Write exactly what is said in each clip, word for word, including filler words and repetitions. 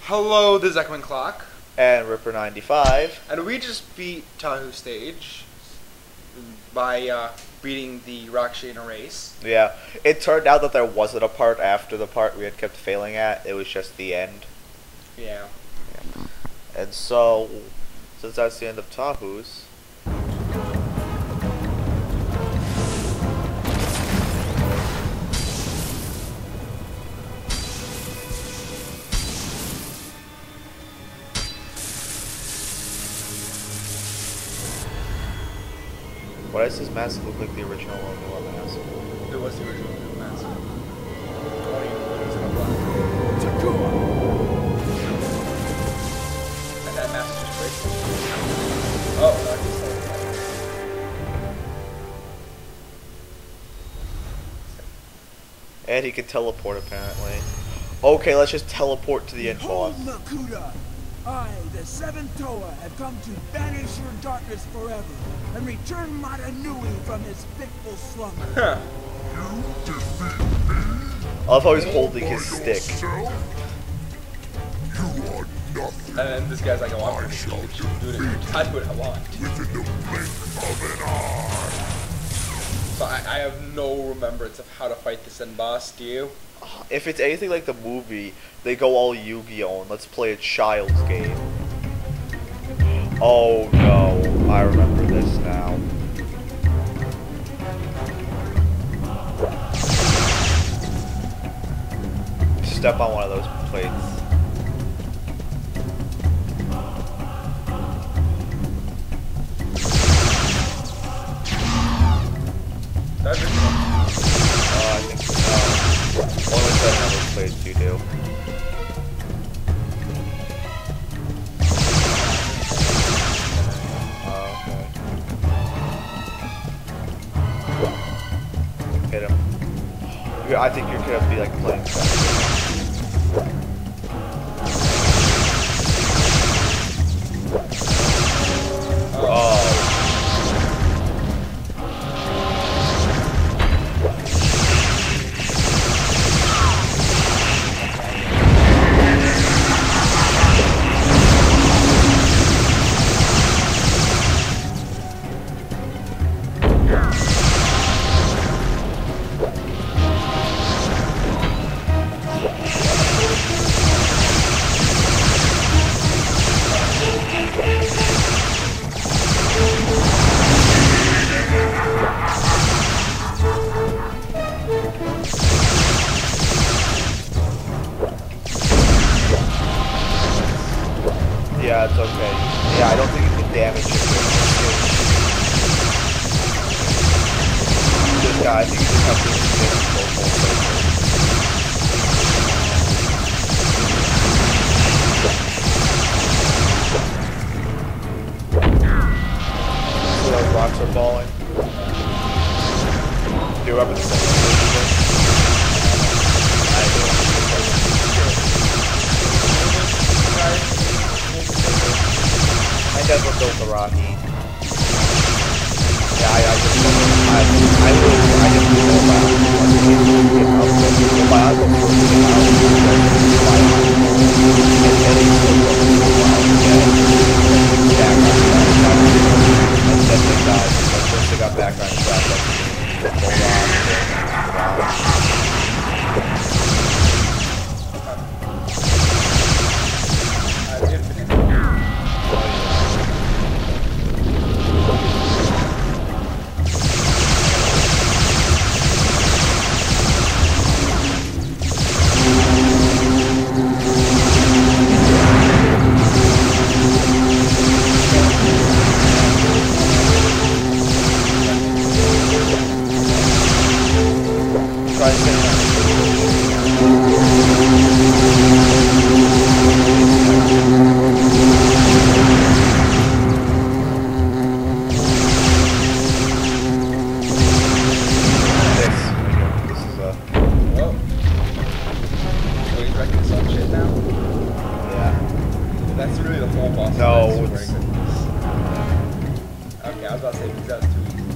Hello, this is Echoing Clock. And Ripper ninety-five. And we just beat Tahu stage by uh, beating the Rock Shader race. Yeah, it turned out that there wasn't a part after the part we had kept failing at. It was just the end. Yeah. yeah. And so, since that's the end of Tahu's, why does this mask look like the original Lenoir mask? It was the original Lenoir mask. Takua! And that mask just breaks. Oh, I And he can teleport apparently. Okay, let's just teleport to the end boss. I, the seventh Toa, have come to banish your darkness forever and return Matanui from his fitful slumber. Huh. You defeat me? I love how he's holding his stick. Yourself? You are nothing. And then this guy's like, oh, I'm I pretty shall huge. Dude, I do what I want. Within the blink of an eye. So I, I have no remembrance of how to fight this end boss, do you? If it's anything like the movie, they go all Yu-Gi-Oh! And let's play a child's game. Oh no, I remember this now. Step on one of those plates. That's it. Oh, I think so. Only seven of those plates you do. Oh, okay. Hit him. I think you're gonna be like playing Oh. Yeah, it's okay. Yeah, I don't think you can damage him. This guy, I think you just have to get him full full So those rocks are falling. Do you remember the second one? I do. My dad was built the Rocky. Yeah, I, I just I, I really, I just know about it. The Bionicle first came out, and then he still got the back on track. And then they got, once they got back on track, that's the That's really the full boss. No, it's... Okay, I was about to say because that was too easy.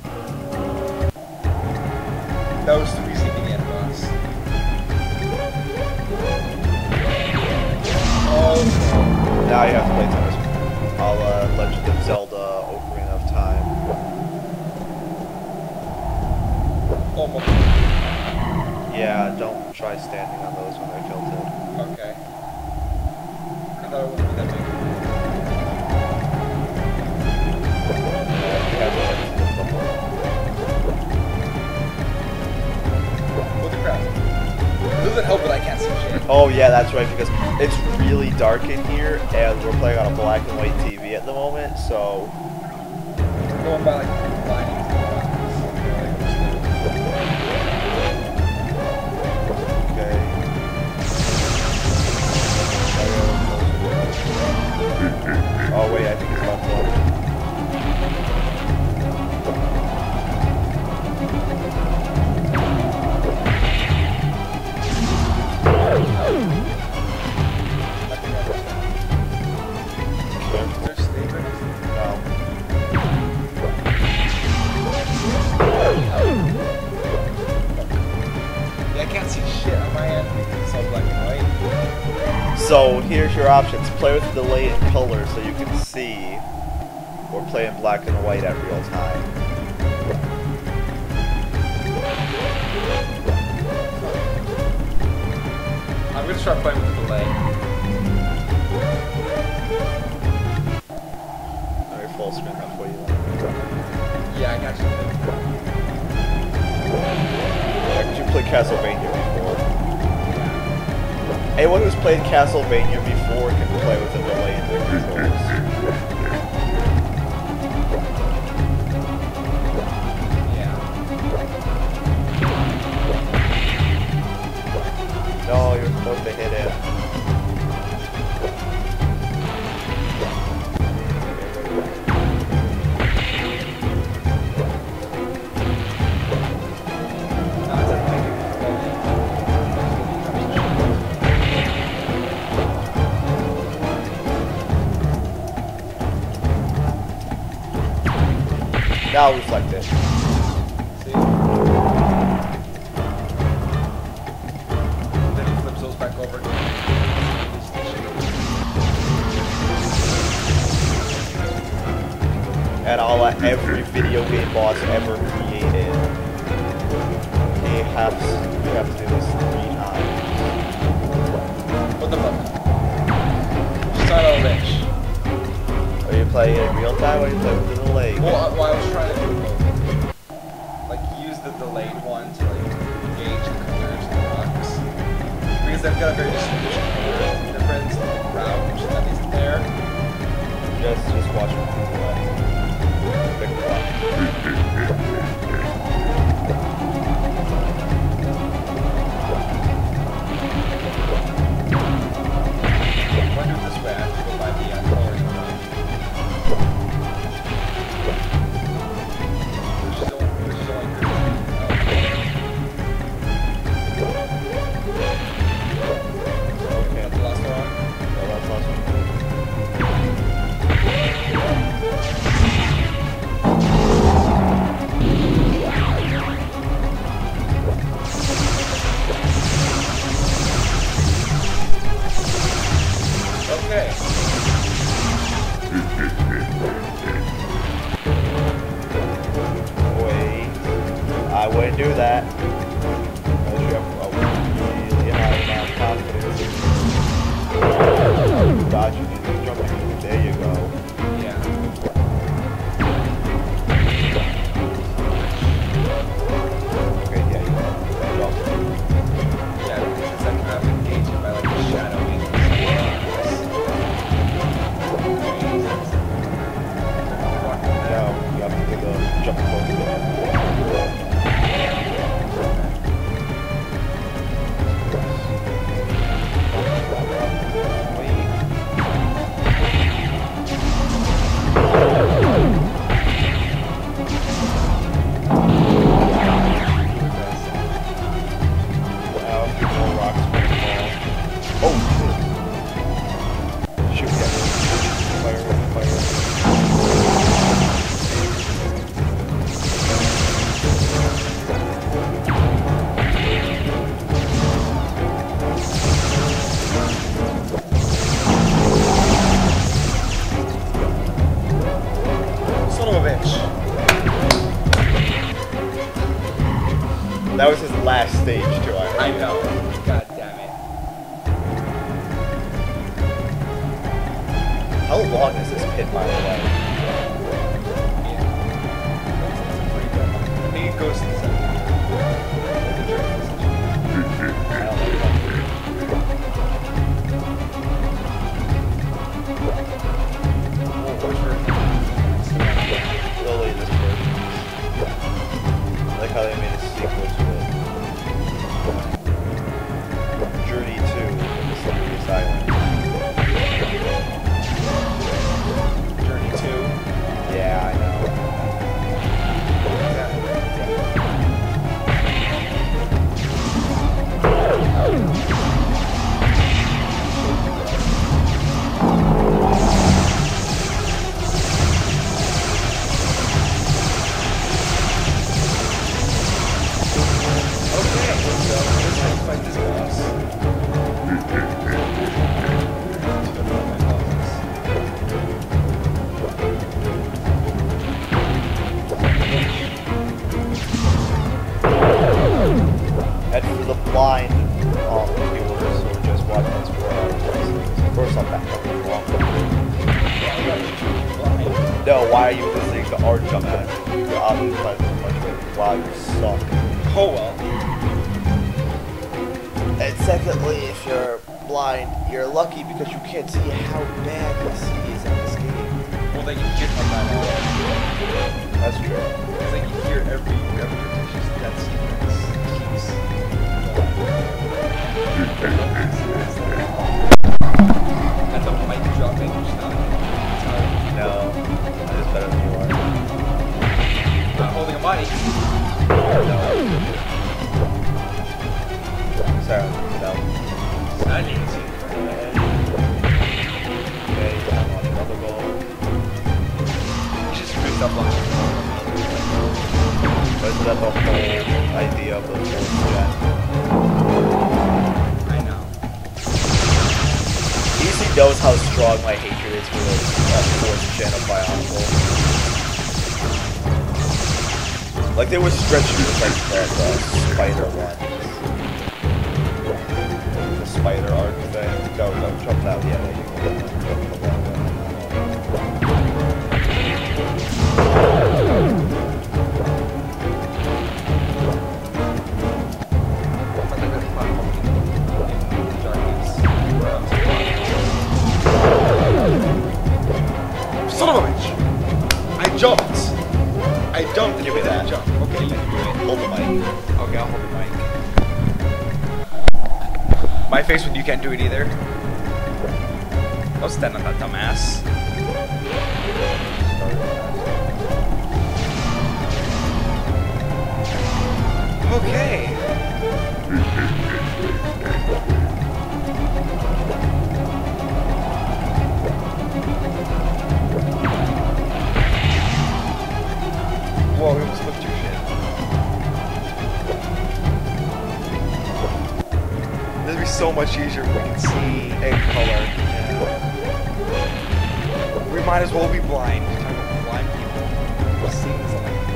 That was too easy to get boss. you have to play tennis. I'll uh, Legend of Zelda Ocarina of Time. Almost. Yeah, don't try standing on those when they're tilted. Okay. I thought it wouldn't be that big. You have to like, somewhere. What the crap? It doesn't help that I can't see shit. Oh yeah, that's right, because it's really dark in here, and we're playing on a black and white T V at the moment, so... Going by like blinding. Okay. Oh wait, I think it's about to. So here's your options. Play with delay in color so you can see, or play in black and white at real time. I'm gonna start playing with the delay. Alright, full screen that for you. Yeah, I got you. Yeah, cause you played Castlevania before. Anyone who's played Castlevania before can play with a delay in their controls. Yeah. No, you're supposed to hit it. Now reflect it. See? Then he flips those back over again. And I'll let every video game boss ever created. You have to, you have to do this three times. What the fuck? Son of a bitch. Are you playing in real time or are you playing with the delay? Well, I, well, I was trying to do both. Like, use the delayed one to, like, gauge the colors of the rocks. Because they've got a very distinguished color difference, like, route, which that isn't there. Just, just watch it from the left. Pick one. If I do it this way, I have to go by the uh, colors of the rock. Which is only, which is only good. Okay. The last one? No, that's last one. Okay. Wait. I wouldn't do that. Unless you have a really high amount of confidence. Dodging and jumping. There you go. Yeah. Okay, yeah, you jump. Yeah, because it's like you have to engage it by like the shadowing. No, you have to do the jump close. I know. God damn it. How long is this pit, by the way? Yeah. That's, that's a pretty good one. I think it goes to the center. The journey section. I don't know. Which version? The latest version. I like how they made a sequel to it. Journey two in the Slippery Island. Journey two. Yeah, I know. Okay, so let's try to fight this boss. And for the blind um, viewers who are just watching this for hours, first I'll back up a little longer. No, why are you listening to our dumbass? You're occupied so much with wow, you suck. Oh well. And secondly, if you're blind, you're lucky because you can't see how bad the sea is in this game. Well, then you hear how bad it is. That's true. It's like you hear every repetitious death sequence keeps and the mic dropping each time. No, I'm just better than you are. I'm holding a mic. No. Sorry, no. Silence. Okay, I'm on another goal. You just picked up on it. But isn't that the whole idea of the fourth gen? I know. Easy knows how strong my hatred is for the uh, fourth gen of Bionicle. Like they were stretching the like that uh, spider one. The spider arc thing. Go, go, jump out. Yeah, there you go. Jump the long way. Son of a bitch! I jumped! I jumped! Give me that. Jump. Okay, you can do it. Hold the mic. Okay, I'll hold the mic. My face when you can't do it either. Don't stand on that dumbass. Okay. Whoa, we almost flipped your shit. This would be so much easier if we could see in color. Yeah. We might as well be blind. We're talking about blind people. We're seeing this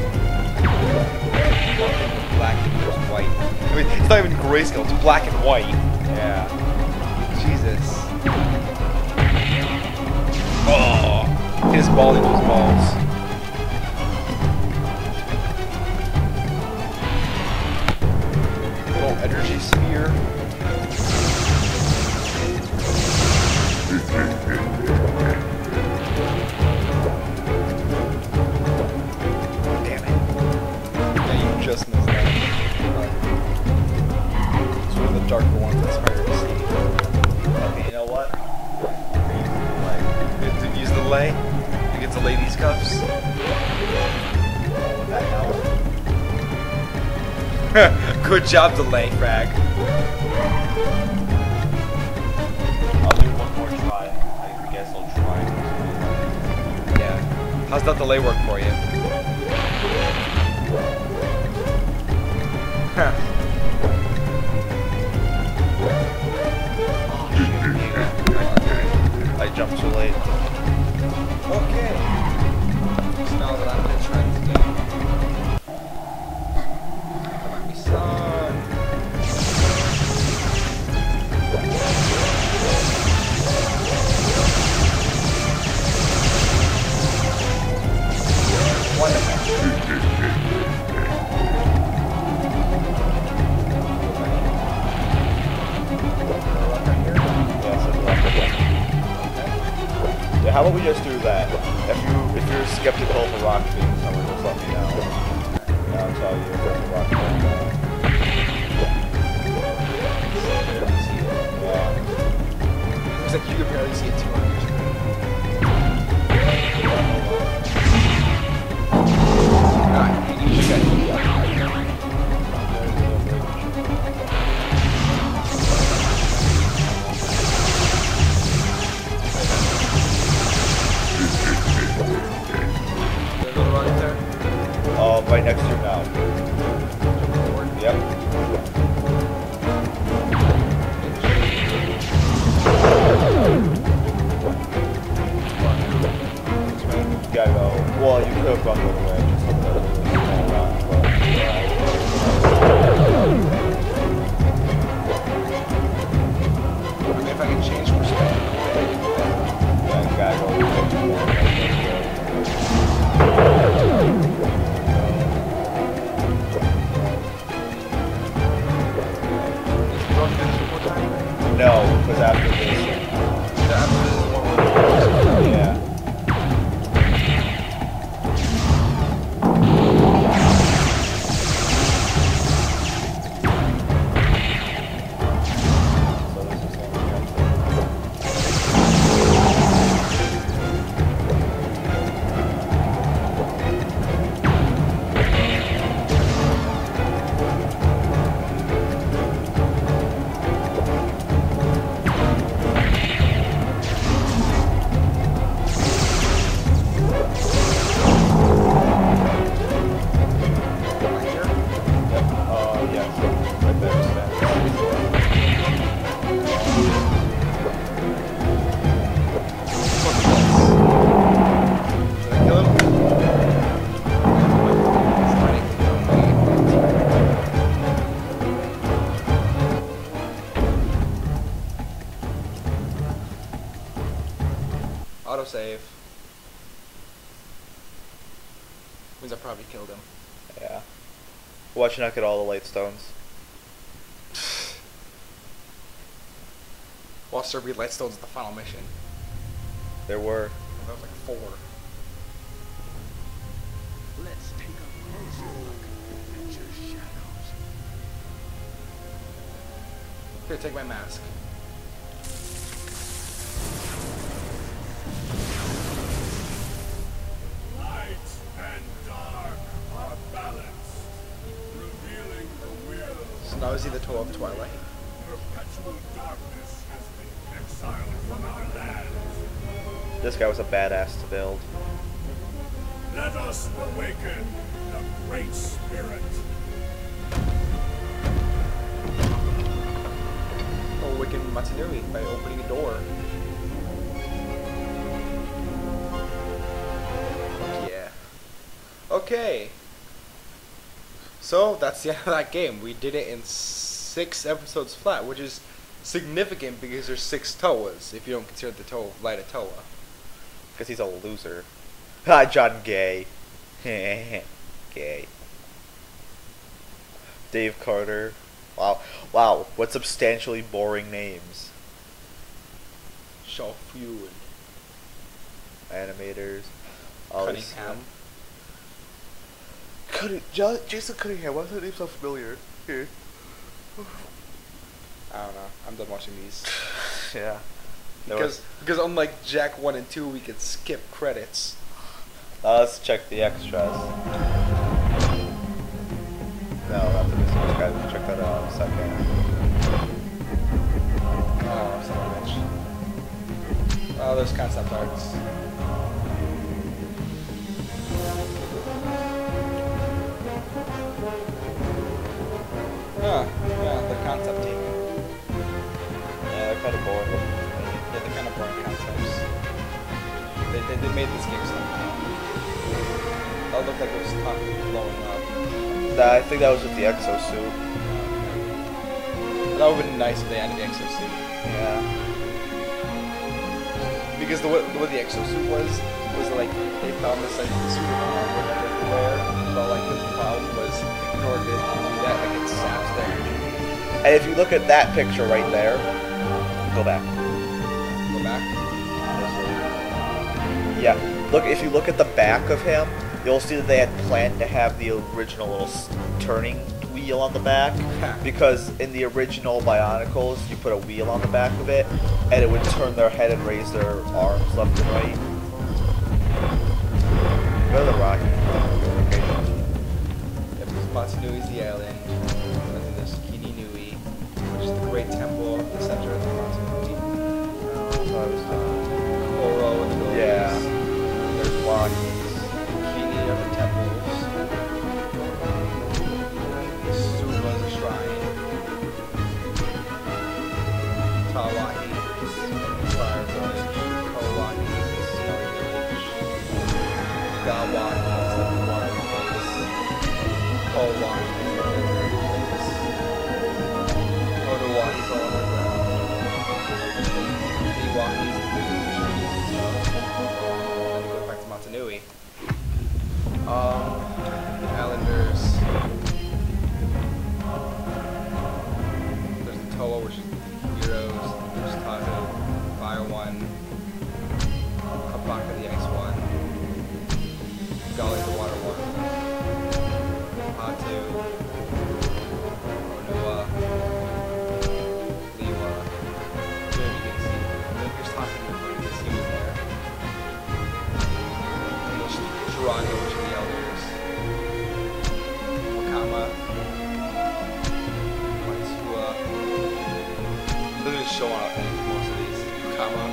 like black and there's white. I mean, it's not even grayscale, it's black and white. Yeah. Jesus. Oh! His ball into his balls. Little energy sphere. Damn it. Yeah, you just missed that. It's one of the darker ones that's harder to see. Okay, you know what? Good to use the lay. You get to lay these cuffs. Oh, would that help? Good job, delay, frag. I'll do one more try. I guess I'll try. Yeah. How's that delay work for you? Huh. Oh, shit. I jumped too late. Okay. So now that I'm gonna try this game. Come on, me son. how about we just do that? If you if you're skeptical of a rock being somewhere, just let me know. And I'll tell you if there's a rock being there. Yeah. Looks like you can barely see it too much. Alright, you just got to Oh, right next to your mouth. Yep. You gotta go. Well, you could have gone the other way. Just look at it. I mean, if I can change perspective. Yeah, you gotta go. No, because after this. After this is one more. Yeah. So this is going to Autosave. Means I probably killed him. Yeah. Watch you not get all the light stones. Lost Derby light stones at the final mission. There were. That was like four. Let's take a closer look at your shadows. Here, take my mask. Light and dark are balanced, revealing the will. So now is he the Toa of Twilight? Perpetual darkness has been exiled from our land. This guy was a badass to build. Let us awaken the Great Spirit. Awaken Matsunui by opening a door. Yeah. Okay. So that's the end of that game. We did it in six episodes flat, which is significant because there's six Toas, if you don't consider the Toa of Light a Toa. Because he's a loser. Ah, John Gay. Gay. Dave Carter. Wow. Wow. What substantially boring names. Shaw-Few Animators. and All this Cunningham. stuff. Cunning, Jo- Jason Cunningham. Why is that name so familiar? Here. I don't know. I'm done watching these. Yeah. There Because was- because unlike Jack one and two, we could skip credits. Uh, let's check the extras. No, not the business guys. We'll check that out in a second. Oh, son of a bitch. Oh, there's concept arts. Ah, yeah, the concept team. Yeah, they're kind of boring. Yeah, they're kind of boring concepts. They, they, they made this game somehow. That looked like it was top blowing up. Nah, I think that was with the exosuit. That would have been nice if they added the exosuit. Yeah. Because the way, the way the exosuit was, was like, they found this like suit of armor that they could wear, but like the problem was, in order to do that, like it saps their energy. And if you look at that picture right there, go back. Go back. Yeah, look, if you look at the back of him, you'll see that they had planned to have the original little s- turning wheel on the back, because in the original Bionicles, you put a wheel on the back of it, and it would turn their head and raise their arms left and right. Go to the rocky. Okay. Yep, this Matanui's the island, and then there's Kini Nui, which is the great temple at the center of the Matanui. So I was Uh, Koro and the Gobies. Yeah. There's Wakis. Kini are the temples. Suba is a shrine. Tawahi is fire village. Kawahi is snowy village. Gawahi is the water place. Kawahi is the river place. Odawahi is all underground. Iwahi is the big trees and stuff. Then you go back to Matanui. Um, Islanders. There's the Toa, which is the heroes. There's Tahu, Fire One. Kapaka, the Ice One. Gali, the Water One. Hatu. Onua. Liwa. Good, you can see. Look, there's Takanuva, you can see him there. And there's Jiraiya, which are the elders. Wakama. Matsua. They're just showing up in most of these. Wakama.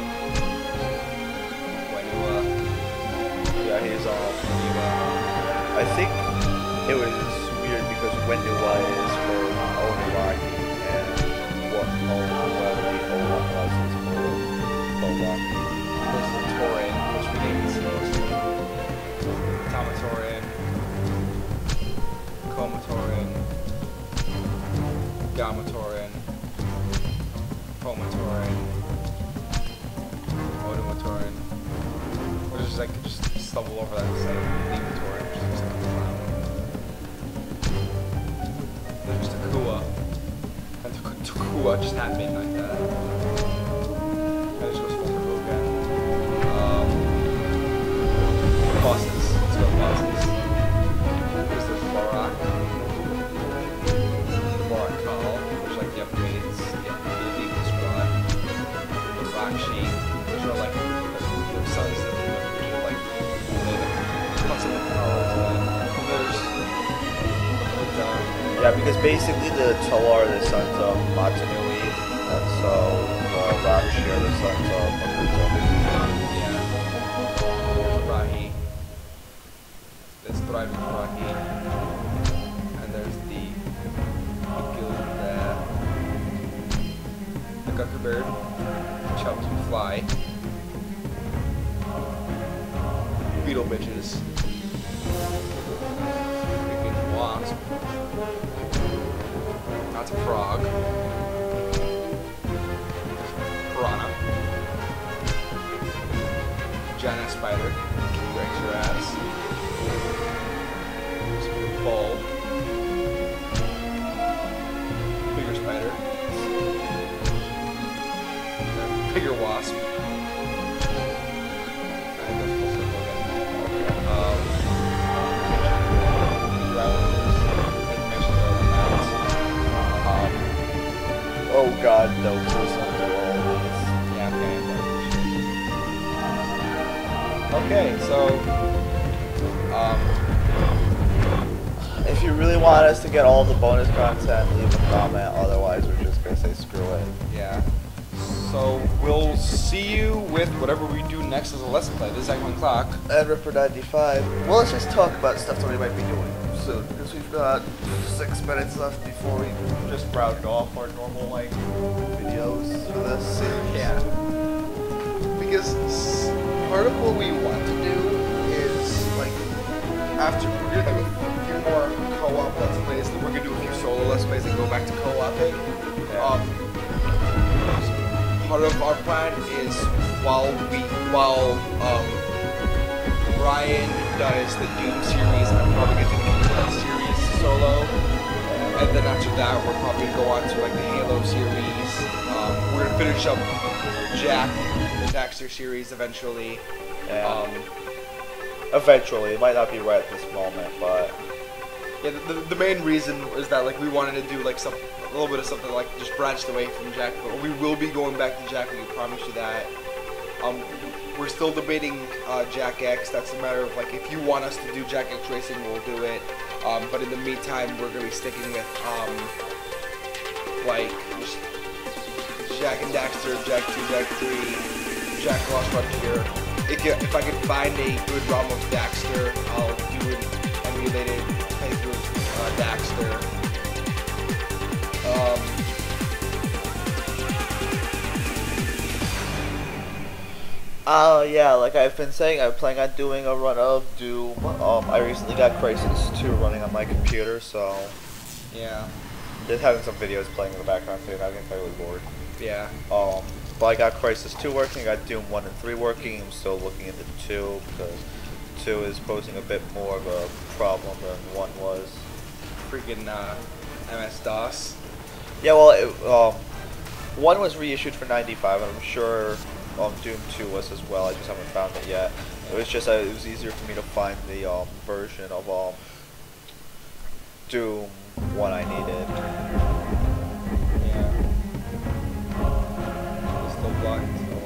Wenua. Yeah, he's all. Niwa. I think it was weird because Wenduwa is for Oniraki and what whatever the old one was is for Owaki. There's the Torin, which we named the seals. TA-Matoran. Komatoran. Gamatoran. Pomatoran. Odomatoran. Or just like just stumble over that site. Lematoran, which looks like a clown. There's Takua. And Tak- Takua just happened like that. And it just goes full circle again. Um, bosses. Let's go bosses. There's the Barak. The Barak Call, which are like the upgrades, the upgrades, the Eagle Squad. The Rakshi, which are like the, the sons that which are like they like plus of the powers. And there's the Buddha. Yeah, because basically the Toa are the sons of Matanui, and so the Rakshi are the sons of Makuta. Yeah. There's Rahi. There's Thriving Rahi. And there's the, the guild there. The Gucker Bird, which helps you fly. Beetle bitches. Freaking wasp. That's a frog. Piranha. Giant spider. Breaks your ass. Ball. Bigger spider. And bigger wasp. And it goes full circle again. Um, um, Oh god, no, those sons are all these. yeah, okay. Okay, so, um, If you really want us to get all the bonus content, leave a comment, otherwise we're just gonna say screw it. yeah. So, we'll see you with whatever we do next as a lesson play. This is at one o'clock. And Ripper ninety-five. Well, let's just talk about stuff that we might be doing soon, because we've got six minutes left before we just round off our normal, like, videos for this series. Yeah. Because s- part of what we want to do is, like, after we're gonna do a few more co-op let's plays, then we're gonna do a few solo let's plays and go back to co-oping. Yeah. Um, part of our plan is while we while um Brian does the Doom series, I'm probably gonna do the Kingdom Hearts series solo. And then after that, we're probably gonna go on to like the Halo series. Um, we're gonna finish up Jack, the Daxter series eventually. Yeah. Um, Eventually, it might not be right at this moment, but yeah, the, the, the main reason is that like we wanted to do like some a little bit of something like just branched away from Jack, but we will be going back to Jack. We can promise you that. Um, we're still debating uh, Jack X. That's a matter of like if you want us to do Jack X Racing, we'll do it. Um, but in the meantime, we're gonna be sticking with um, like just Jack and Daxter, Jack two, Jack three, Jack Lost Frontier. If, you, if I can find a good ROM of Daxter, I'll do an emulated playthrough of uh, Daxter. Um, Oh uh, yeah, like I've been saying, I'm planning on doing a run of Doom. Um, I recently got Crisis two running on my computer, so yeah, just having some videos playing in the background too. I'm getting really bored. yeah. Um, but I got Crisis two working. I got Doom one and three working. I'm still looking into two because two is posing a bit more of a problem than one was. Freaking uh, M S DOS. Yeah, well, it, um, one was reissued for ninety-five, and I'm sure. Um, Doom two was as well. I just haven't found it yet. It was just uh, it was easier for me to find the um, version of um, Doom one I needed. Yeah. It's still blocked.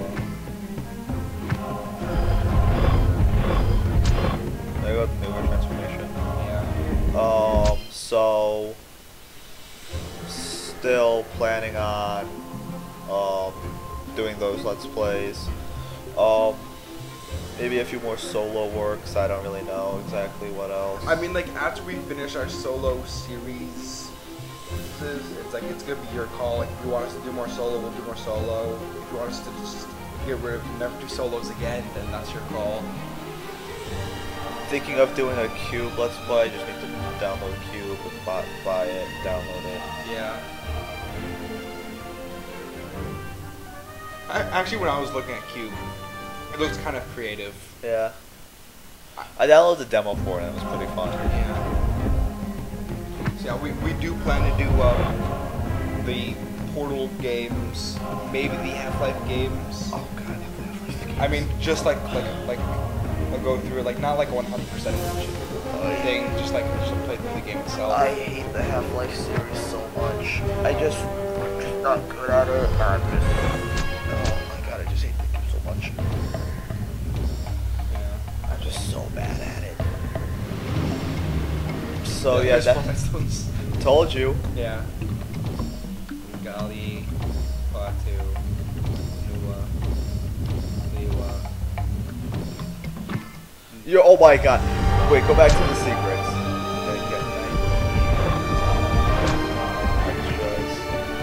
There you go, the newer transformation. Yeah. Um, so still planning on um. doing those Let's Plays. Um, maybe a few more solo works. I don't really know exactly what else. I mean, like, after we finish our solo series, it's like, it's gonna be your call. Like, if you want us to do more solo, we'll do more solo. If you want us to just get rid of, never do solos again, then that's your call. Thinking of doing a Cube Let's Play. Just need to download Cube, buy, buy it, download it. Yeah. I, actually, when I was looking at Cube, it looks kind of creative. Yeah. I downloaded the demo for it and it was pretty fun. Yeah. So yeah, we, we do plan to do um, the Portal games, maybe the Half-Life games. Oh god, Half-Life games. I mean, just like like like I'll go through it, like not like a one hundred percent thing, just like just play through the game itself. I hate the Half-Life series so much. I just I'm just not good at it. I'm just oh my god, I just hate the game so much. Yeah. I'm just so bad at it. So yeah, yeah, that that told you. Yeah. Gali, Batu, Nua, Liwa. You're oh my god. Wait, go back to the secrets. Okay, get extras.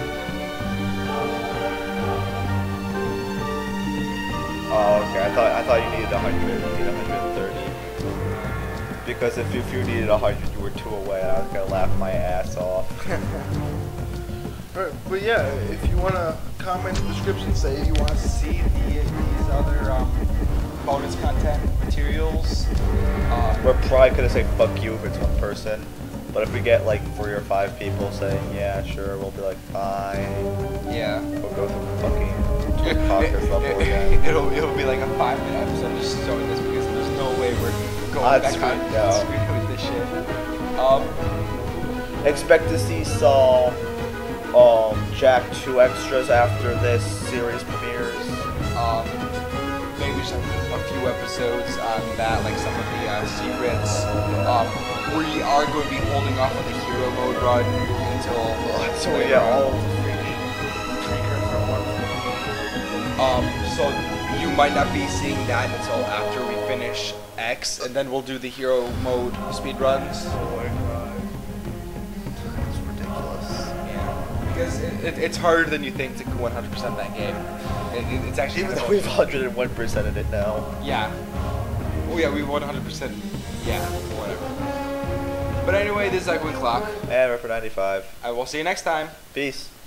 Oh, okay. I thought I thought you needed a hundred. You need one hundred thirty. Because if if you needed a hundred, you were two away, and I was gonna laugh my ass off. But, but yeah, if you want to comment in the description, say you want to see the, these other um, bonus content materials. Uh, We're probably gonna say fuck you if it's one person, but if we get like three or five people saying yeah, sure, we'll be like fine. yeah. We'll go through the fucking podcast level again. It'll, it'll be like a five minute episode just showing this because there's no way we're going I'd back screw- on no. screen with this shit. Um, Expect to see some um, Jack two extras after this series premieres. um, maybe just a, a few episodes on that, like some of the uh, secrets. Um, we are going to be holding off on the hero mode run until So we later get on. all of the freaking from one. Um, so you might not be seeing that until after we finish X, and then we'll do the hero mode speed runs. Oh my god. It's ridiculous. Yeah, because it, it, it's harder than you think to one hundred percent that game. It, it, it's actually Even kind though of- we've one hundred one percent in it now. yeah. Oh yeah, we one hundred percent. Yeah, whatever. But anyway, this is Ugly Clock. And we're for ninety-five. I will see you next time. Peace.